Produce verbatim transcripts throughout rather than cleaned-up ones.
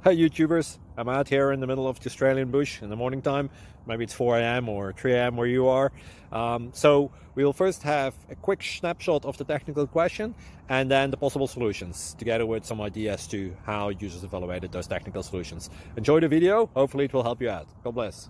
Hi YouTubers, I'm out here in the middle of the Australian bush in the morning time. Maybe it's four A M or three A M where you are. Um, so we'll first have a quick snapshot of the technical question and then the possible solutions, together with some ideas to how users evaluated those technical solutions. Enjoy the video, hopefully it will help you out. God bless.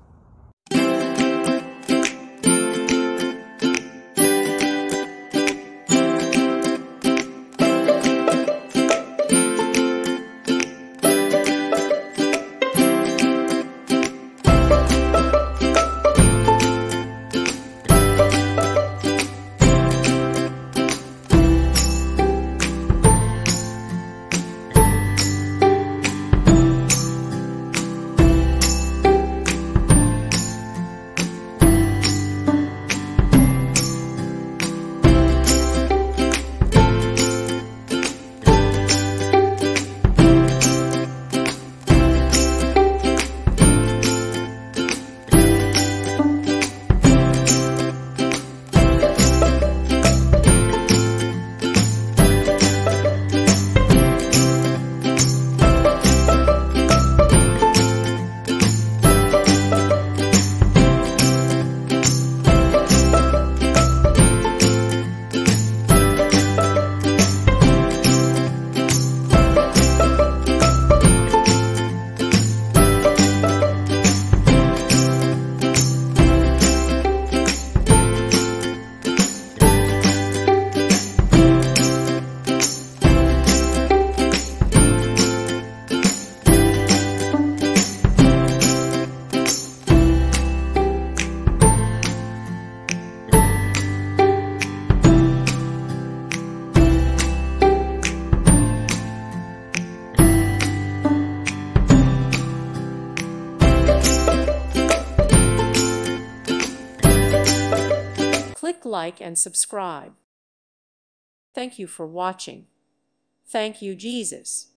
Click like and subscribe. Thank you for watching. Thank you, Jesus.